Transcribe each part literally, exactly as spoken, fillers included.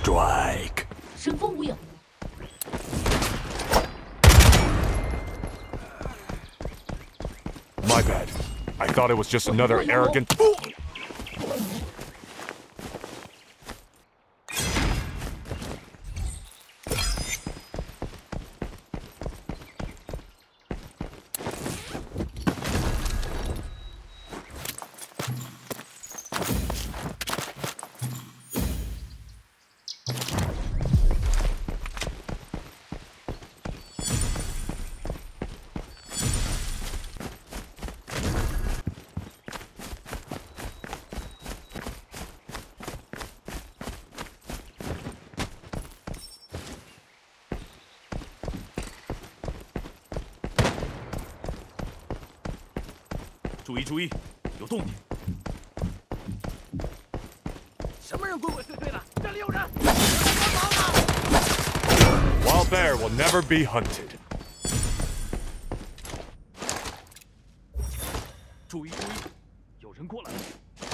strike. 神风无影。 My bad. I thought it was just another arrogant. 注意注意，有动静！ 什么人鬼鬼祟祟的？这里有人！ Wild bear will never be hunted. 注意注意，有人过来了！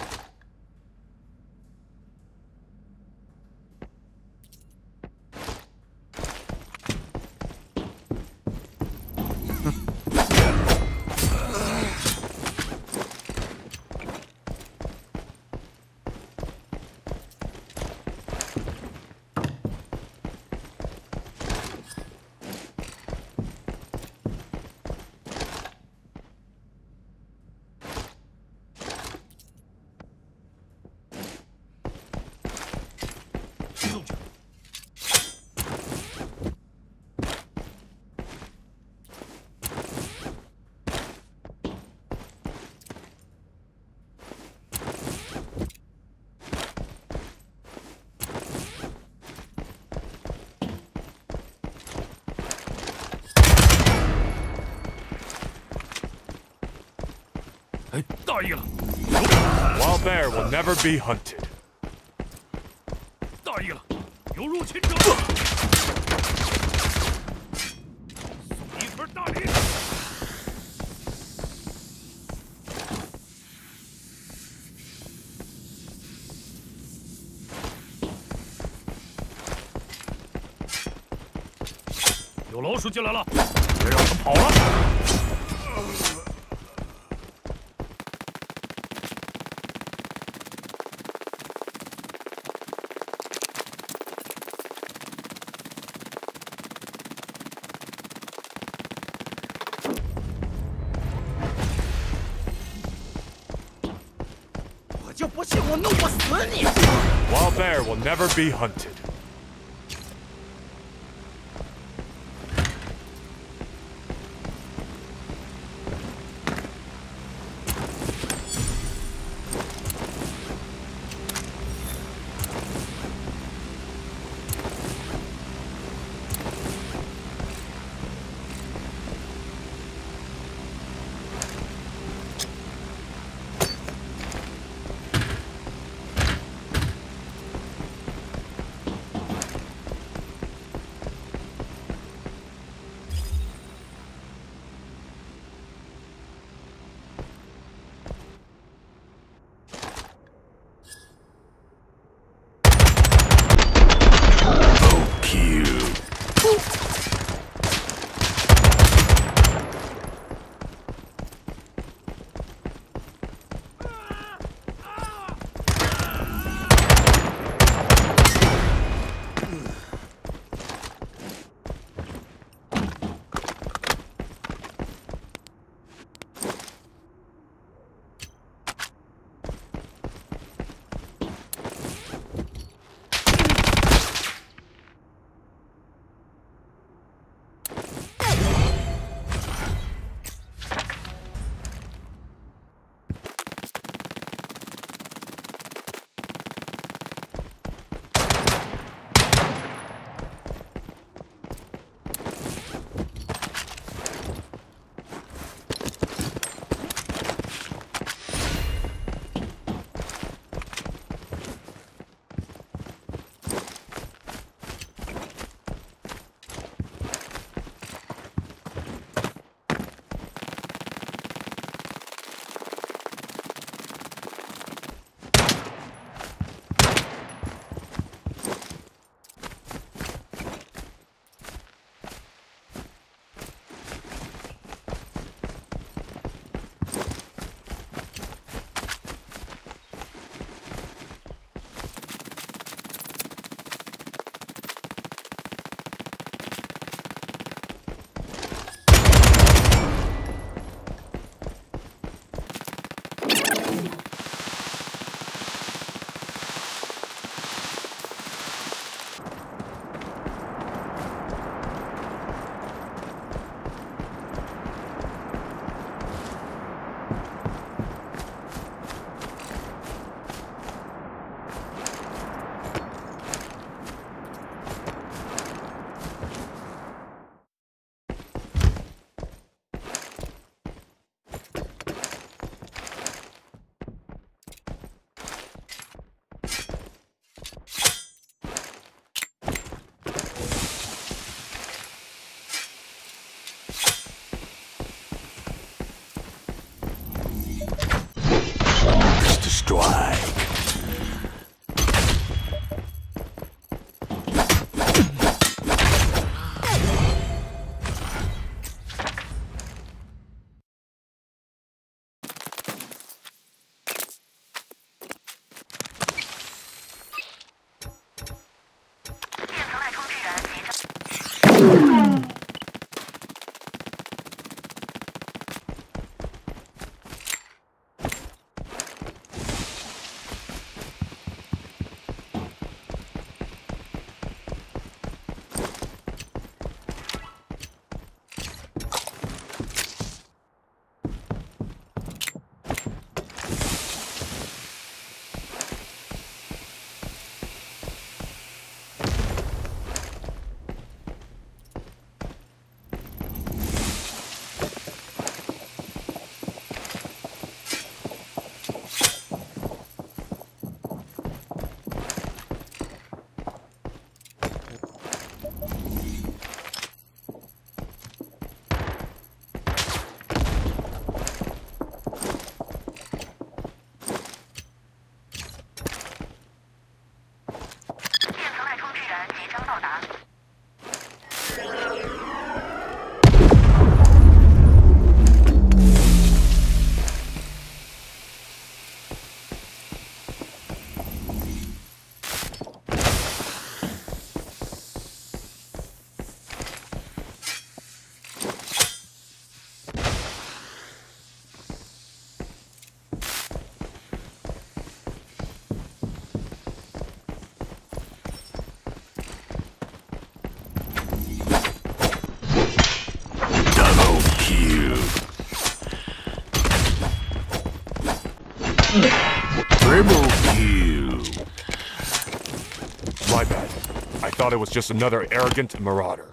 哎，大意了！ Wild bear will never be hunted. 大意了！有入侵者！送一份大礼！有老鼠进来了，别让它跑了！ 就不信我弄不死你 Wild bear will never be hunted. My bad. I thought it was just another arrogant marauder.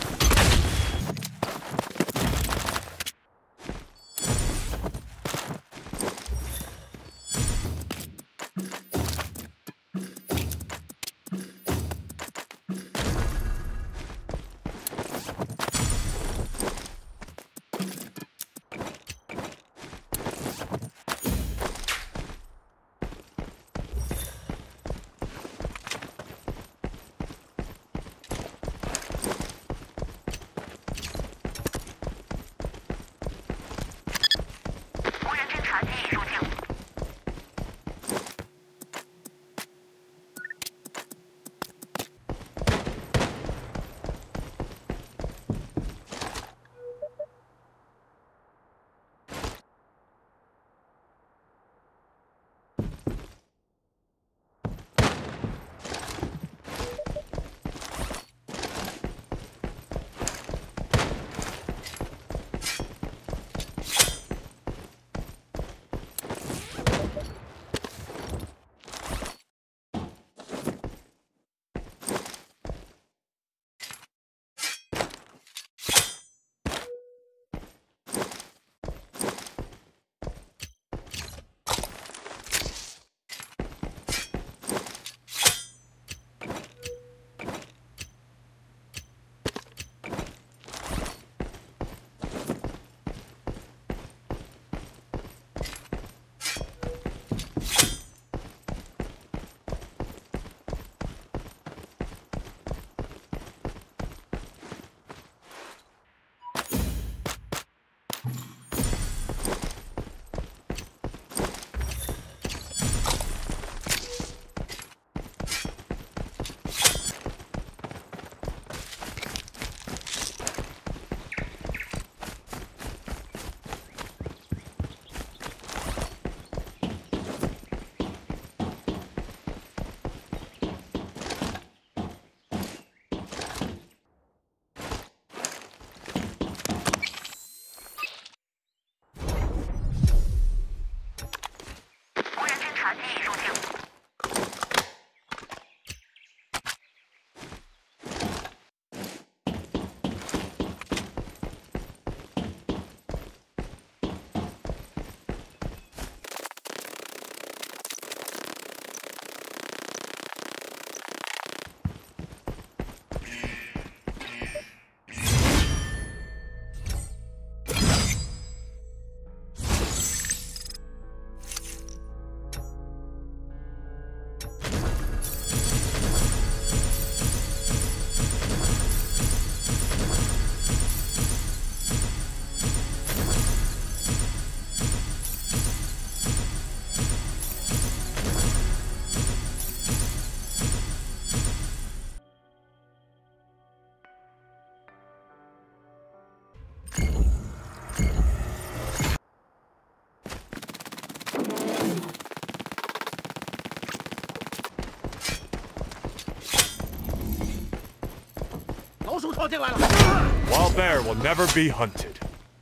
Wild bear will never be hunted.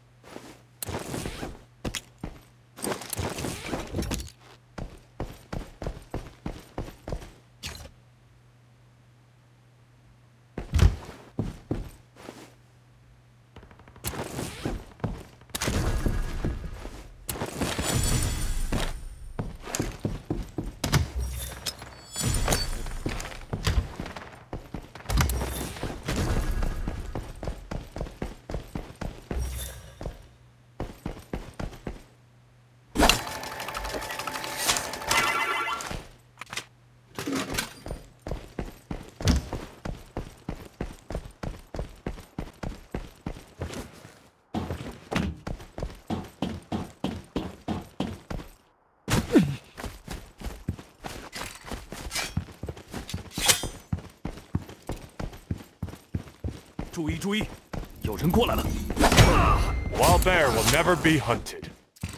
Wild bear will never be hunted.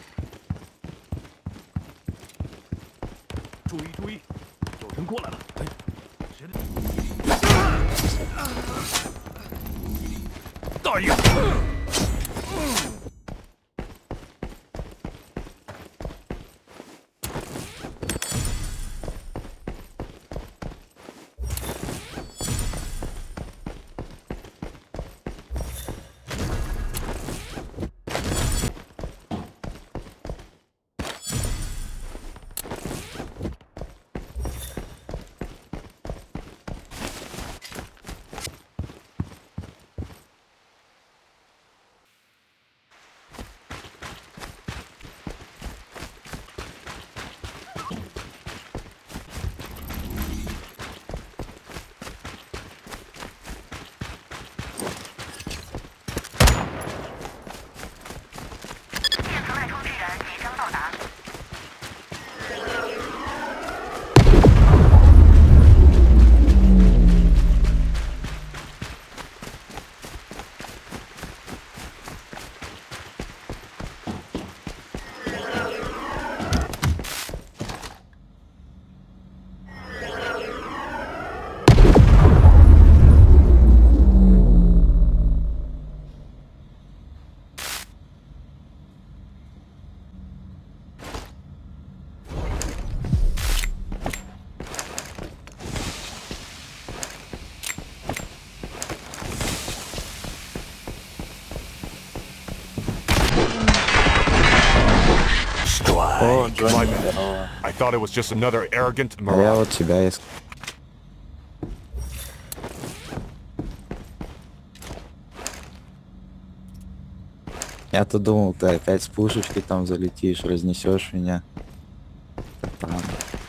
注意注意，有人过来了！哎，谁的？大爷！ О, My Джонни, bad. здорово. I thought it was just another arrogant А я marauder. вот тебя искал. Я-то думал, ты опять с пушечки там залетишь, разнесешь меня. Там.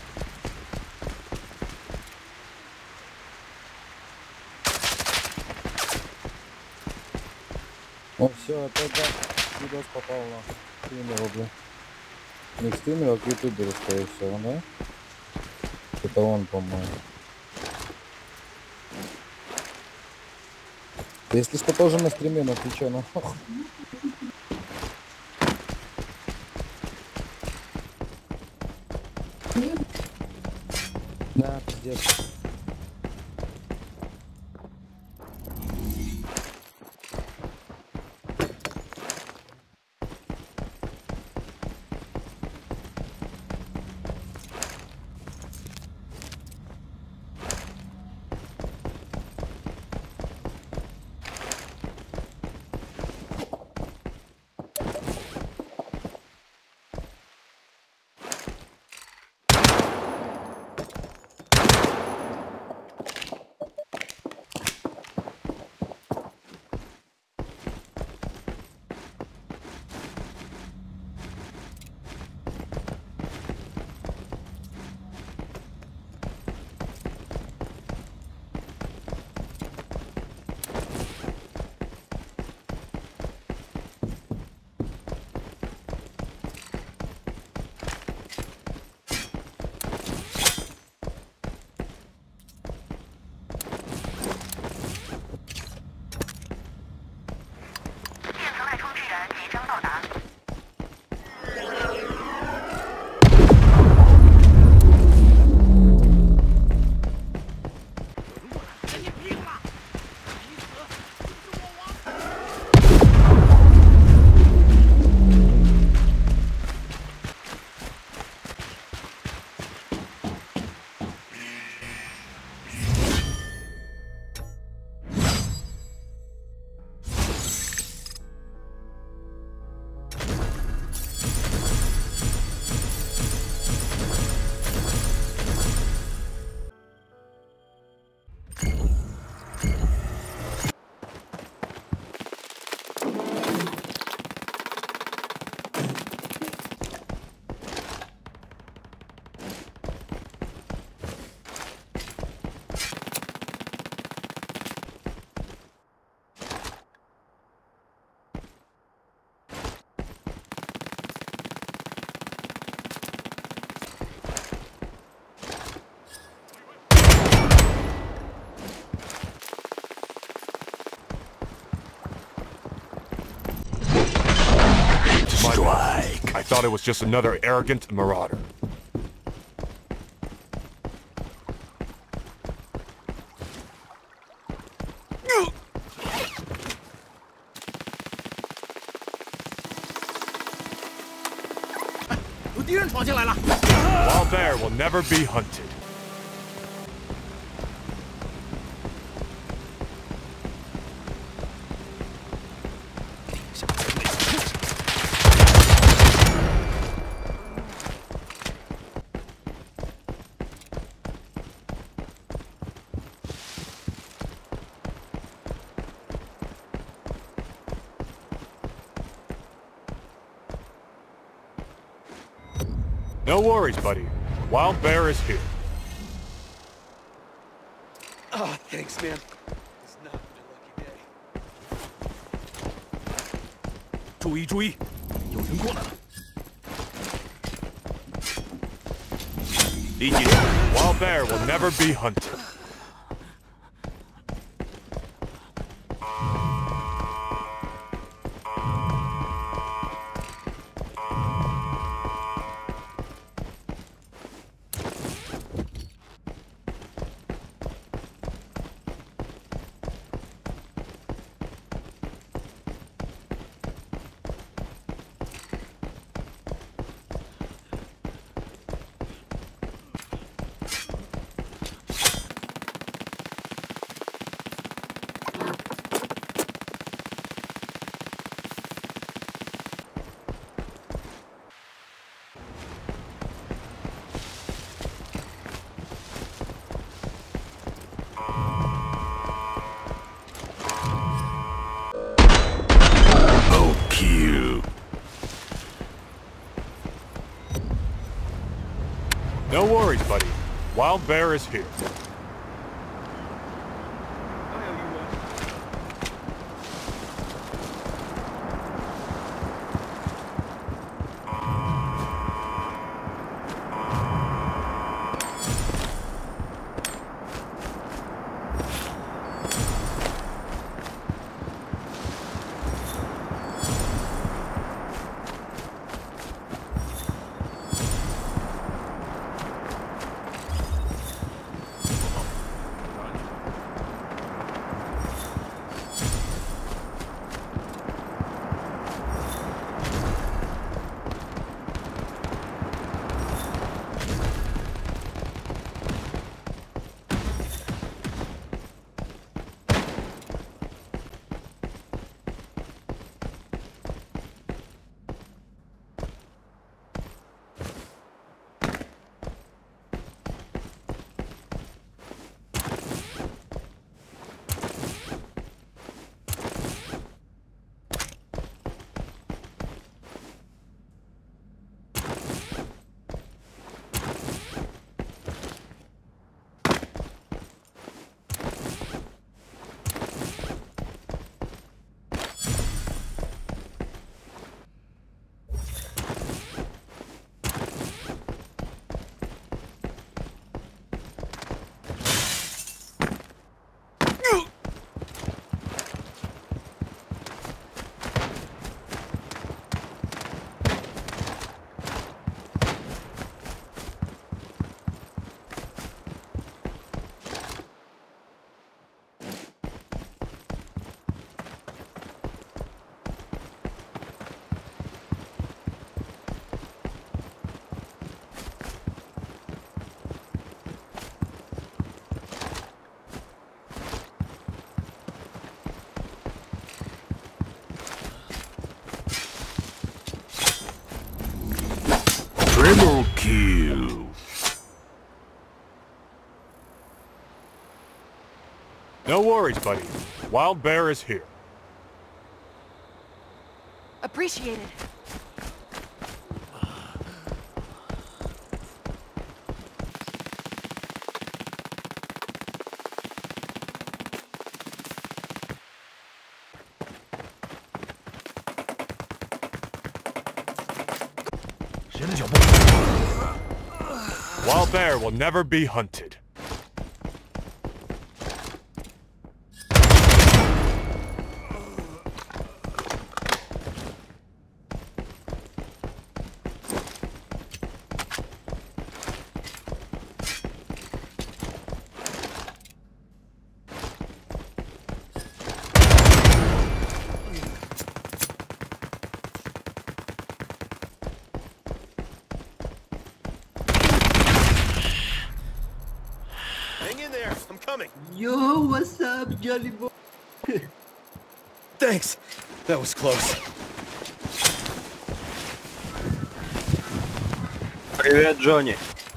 О, все, опять да, видос попал на стример, блин. Не к стримеру, а к ютуберу, скорее всего, да? Это он, по-моему. Если что, тоже на стриме, на Твиче, ну. Да, пиздец. Strike. I thought it was just another arrogant marauder. Wild bear will never be hunted. No worries, buddy. Wild bear is here. Oh, thanks, man. It's not been a lucky day. 注意注意，有人过来了！立即， Wild bear will never be hunted. No worries, buddy. Wild Bear is here. Triple kill. No worries, buddy. Wild Bear is here. Appreciate it. Wild Bear will never be hunted. Hang in there. I'm coming. Yo, what's up, Johnny boy? Thanks. That was close. Привет, Джонни.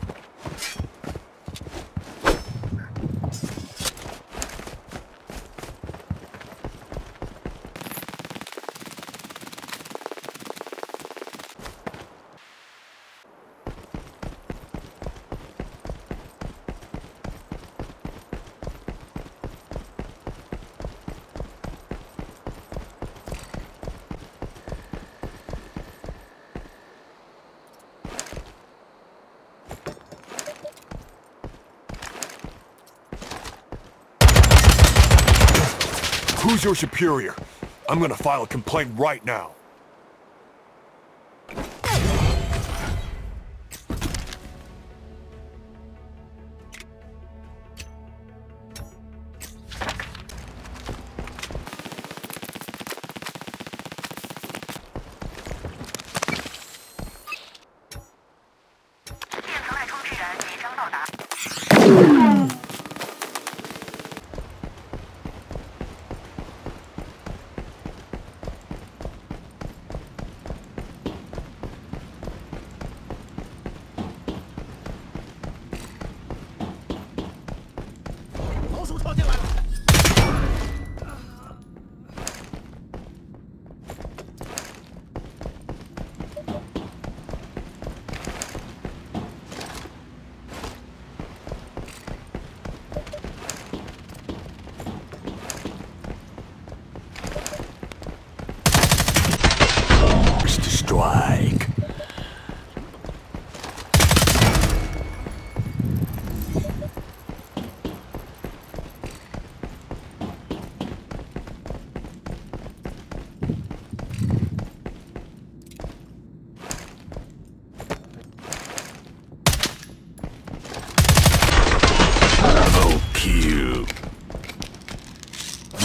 Who's your superior? I'm gonna file a complaint right now.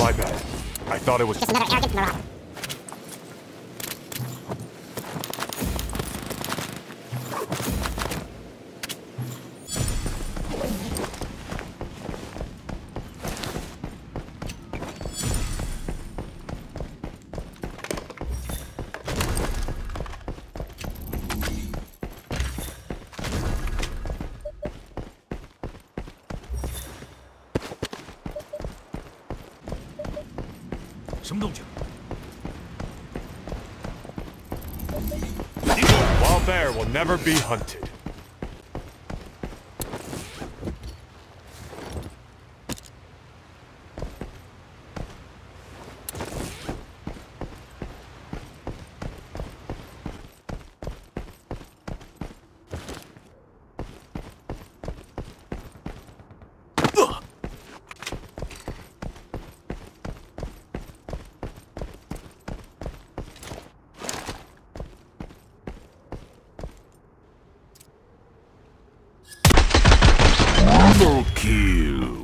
My bad. I thought it was just another arrogant marauder. Wild bear will never be hunted. Double kill.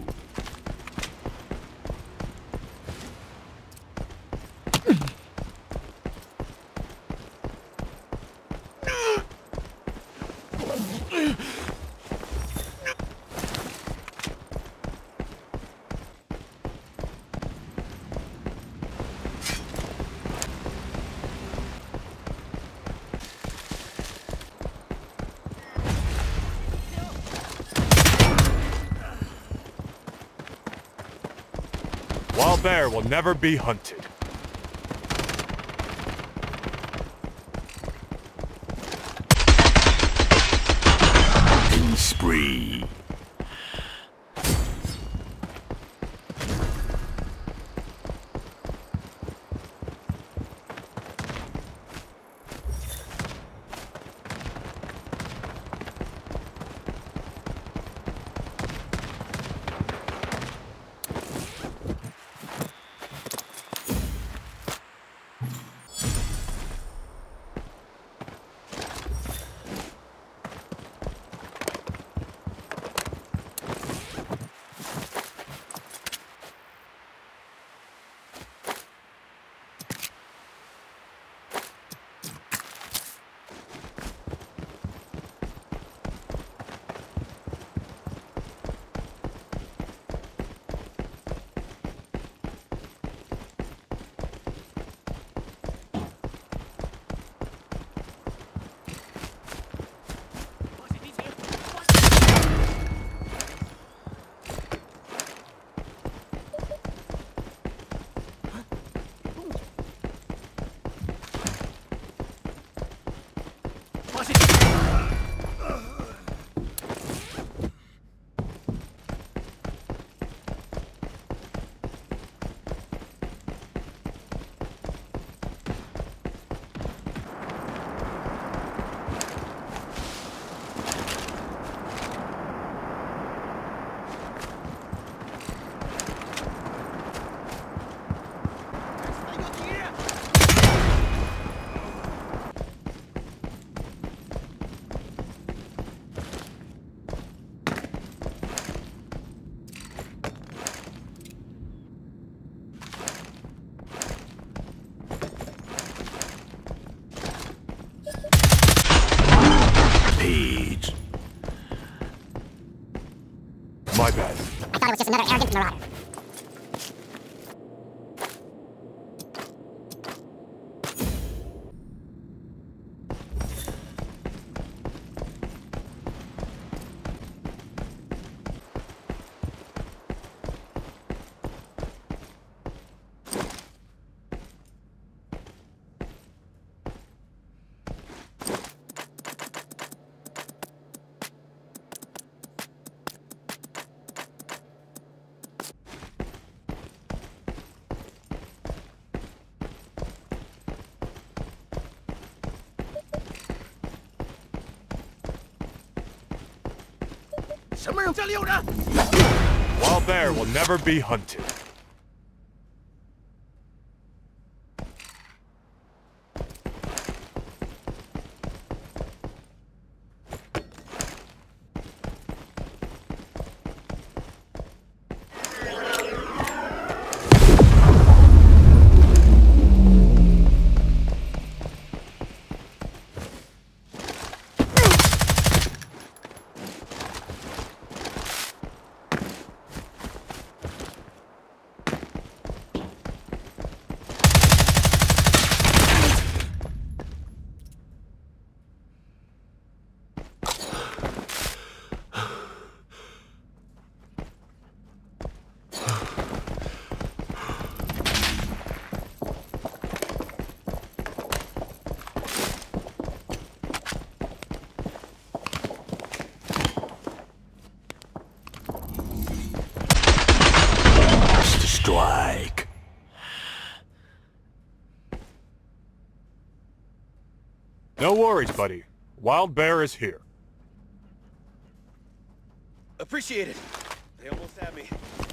Wild bear will never be hunted. Killing spree. My bad. I thought it was just another arrogant marauder. Wild bear will never be hunted. No worries, buddy. Wild Bear is here. Appreciate it. They almost had me.